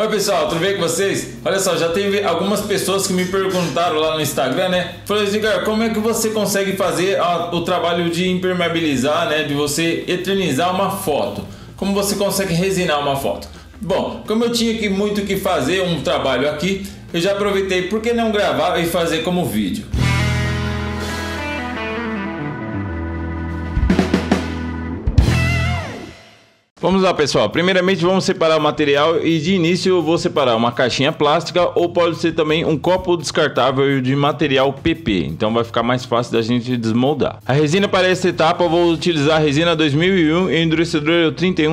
Oi pessoal, tudo bem com vocês? Olha só, já teve algumas pessoas que me perguntaram lá no Instagram, né? Falaram, Edgar, como é que você consegue fazer o trabalho de impermeabilizar, né? De você eternizar uma foto? Como você consegue resinar uma foto? Bom, como eu tinha muito que fazer um trabalho aqui, eu já aproveitei, por que não gravar e fazer como vídeo? Vamos lá pessoal, primeiramente vamos separar o material e de início eu vou separar uma caixinha plástica ou pode ser também um copo descartável de material PP, então vai ficar mais fácil da gente desmoldar. A resina para esta etapa eu vou utilizar a resina 2001 e o endurecedor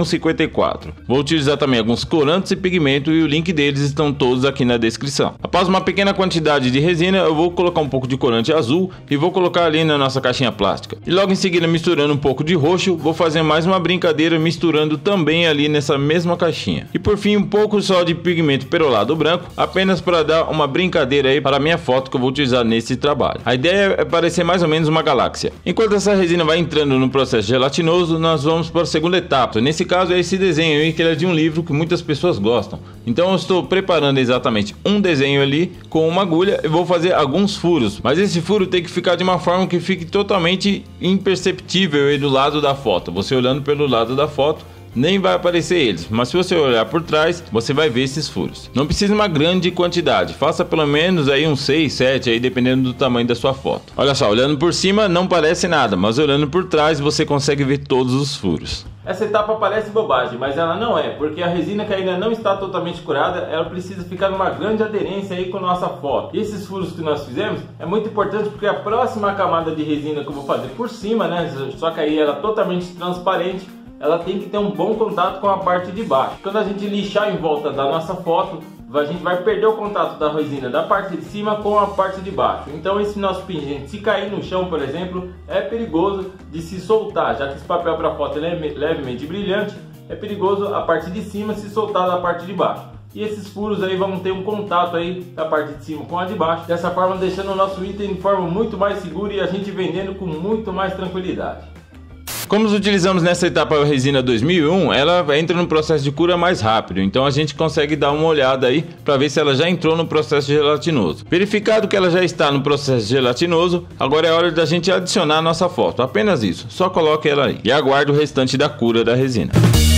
3154. Vou utilizar também alguns corantes e pigmento e o link deles estão todos aqui na descrição. Após uma pequena quantidade de resina eu vou colocar um pouco de corante azul e vou colocar ali na nossa caixinha plástica. E logo em seguida, misturando um pouco de roxo, vou fazer mais uma brincadeira misturando também ali nessa mesma caixinha. E por fim, um pouco só de pigmento perolado branco, apenas para dar uma brincadeira aí para a minha foto que eu vou utilizar nesse trabalho. A ideia é parecer mais ou menos uma galáxia. Enquanto essa resina vai entrando no processo gelatinoso, nós vamos para a segunda etapa. Nesse caso é esse desenho aí, que é de um livro que muitas pessoas gostam. Então eu estou preparando exatamente um desenho ali com uma agulha e vou fazer alguns furos. Mas esse furo tem que ficar de uma forma que fique totalmente imperceptível aí do lado da foto. Você olhando pelo lado da foto, nem vai aparecer eles, mas se você olhar por trás, você vai ver esses furos. Não precisa uma grande quantidade, faça pelo menos aí uns 6, 7 aí, dependendo do tamanho da sua foto. Olha só, olhando por cima não parece nada, mas olhando por trás você consegue ver todos os furos. Essa etapa parece bobagem, mas ela não é, porque a resina que ainda não está totalmente curada, ela precisa ficar numa grande aderência aí com a nossa foto. E esses furos que nós fizemos é muito importante porque a próxima camada de resina que eu vou fazer por cima, né, só que aí ela é totalmente transparente, ela tem que ter um bom contato com a parte de baixo. Quando a gente lixar em volta da nossa foto, a gente vai perder o contato da resina da parte de cima com a parte de baixo. Então esse nosso pingente, se cair no chão, por exemplo, é perigoso de se soltar, já que esse papel para foto ele é levemente brilhante, é perigoso a parte de cima se soltar da parte de baixo. E esses furos aí vão ter um contato aí da parte de cima com a de baixo, dessa forma deixando o nosso item de forma muito mais segura e a gente vendendo com muito mais tranquilidade. Como utilizamos nessa etapa a resina 2001, ela entra no processo de cura mais rápido, então a gente consegue dar uma olhada aí para ver se ela já entrou no processo gelatinoso. Verificado que ela já está no processo gelatinoso, agora é hora da gente adicionar a nossa foto, apenas isso, só coloque ela aí e aguarde o restante da cura da resina.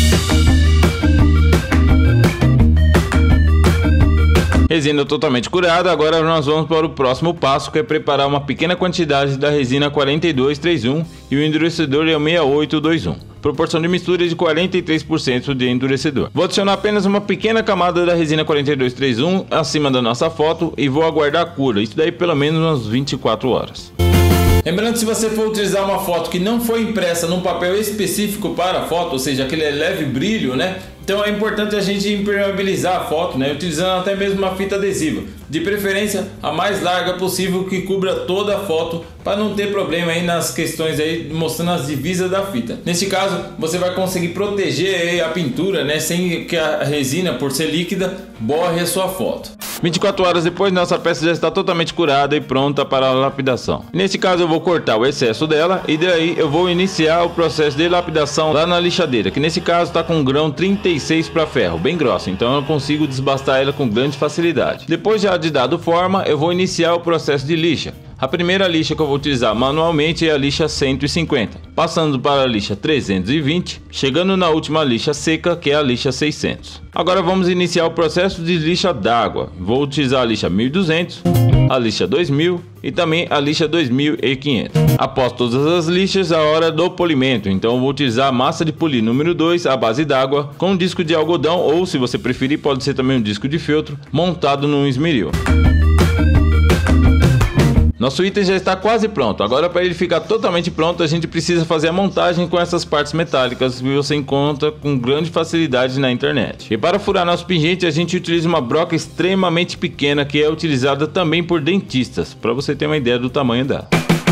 Resina totalmente curada, agora nós vamos para o próximo passo, que é preparar uma pequena quantidade da resina 4231 e o endurecedor é o 6821. Proporção de mistura de 43% de endurecedor. Vou adicionar apenas uma pequena camada da resina 4231 acima da nossa foto e vou aguardar a cura, isso daí pelo menos umas 24 horas. Lembrando que se você for utilizar uma foto que não foi impressa num papel específico para a foto, ou seja, aquele leve brilho, né? Então é importante a gente impermeabilizar a foto, né? Utilizando até mesmo uma fita adesiva. De preferência a mais larga possível, que cubra toda a foto, para não ter problema aí nas questões aí mostrando as divisas da fita. Nesse caso você vai conseguir proteger aí a pintura, né? Sem que a resina, por ser líquida, borre a sua foto. 24 horas depois, nossa peça já está totalmente curada e pronta para a lapidação. Nesse caso eu vou cortar o excesso dela e daí eu vou iniciar o processo de lapidação lá na lixadeira, que nesse caso está com um grão 36 para ferro, bem grossa, então eu consigo desbastar ela com grande facilidade. Depois já de dado forma, eu vou iniciar o processo de lixa. A primeira lixa que eu vou utilizar manualmente é a lixa 150, passando para a lixa 320, chegando na última lixa seca, que é a lixa 600. Agora vamos iniciar o processo de lixa d'água. Vou utilizar a lixa 1200, a lixa 2000 e também a lixa 2500. Após todas as lixas, a hora do polimento, então eu vou utilizar a massa de polir número 2 à base d'água com um disco de algodão ou, se você preferir, pode ser também um disco de feltro montado num esmeril. Nosso item já está quase pronto. Agora, para ele ficar totalmente pronto, a gente precisa fazer a montagem com essas partes metálicas que você encontra com grande facilidade na internet. E para furar nosso pingente, a gente utiliza uma broca extremamente pequena que é utilizada também por dentistas, para você ter uma ideia do tamanho dela.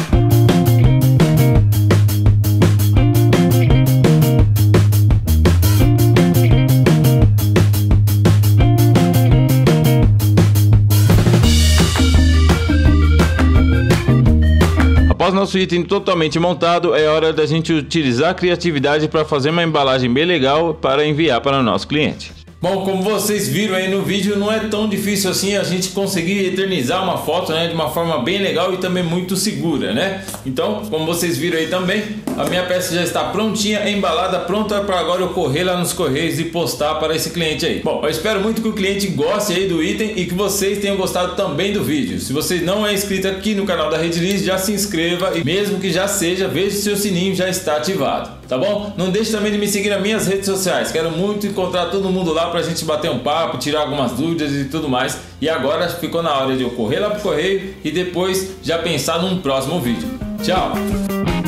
Após nosso item totalmente montado, é hora da gente utilizar a criatividade para fazer uma embalagem bem legal para enviar para o nosso cliente. Bom, como vocês viram aí no vídeo, não é tão difícil assim a gente conseguir eternizar uma foto, né, de uma forma bem legal e também muito segura, né? Então, como vocês viram aí também, a minha peça já está prontinha, embalada, pronta para agora eu correr lá nos correios e postar para esse cliente aí. Bom, eu espero muito que o cliente goste aí do item e que vocês tenham gostado também do vídeo. Se você não é inscrito aqui no canal da Redilize, já se inscreva e mesmo que já seja, veja se seu sininho já está ativado, tá bom? Não deixe também de me seguir nas minhas redes sociais, quero muito encontrar todo mundo lá pra gente bater um papo, tirar algumas dúvidas e tudo mais. E agora ficou na hora de eu correr lá pro correio e depois já pensar num próximo vídeo. Tchau!